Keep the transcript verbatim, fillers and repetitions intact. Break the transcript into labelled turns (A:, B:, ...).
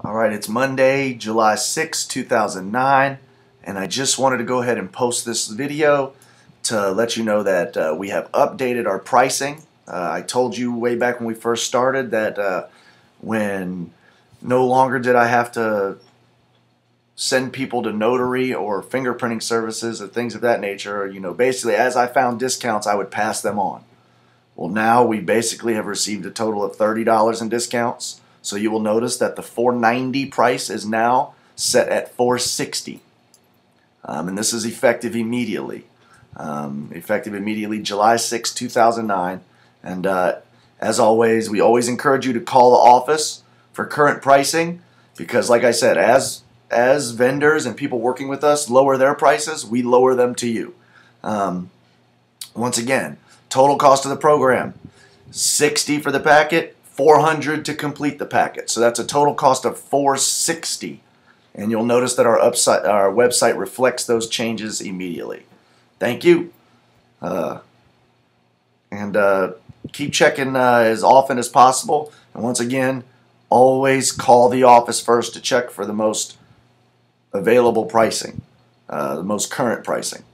A: Alright, it's Monday, July sixth, two thousand nine, and I just wanted to go ahead and post this video to let you know that uh, we have updated our pricing. Uh, I told you way back when we first started that uh, when no longer did I have to send people to notary or fingerprinting services or things of that nature, you know, basically as I found discounts I would pass them on. Well, now we basically have received a total of thirty dollars in discounts. So you will notice that the four ninety price is now set at four sixty, um, and this is effective immediately. Um, effective immediately, July sixth, two thousand nine. And uh, as always, we always encourage you to call the office for current pricing, because, like I said, as as vendors and people working with us lower their prices, we lower them to you. Um, once again, total cost of the program sixty for the packet. four hundred to complete the packet. So that's a total cost of four sixty. And you'll notice that our upside, our website reflects those changes immediately. Thank you. Uh, and uh, keep checking uh, as often as possible. And once again, always call the office first to check for the most available pricing, uh, the most current pricing.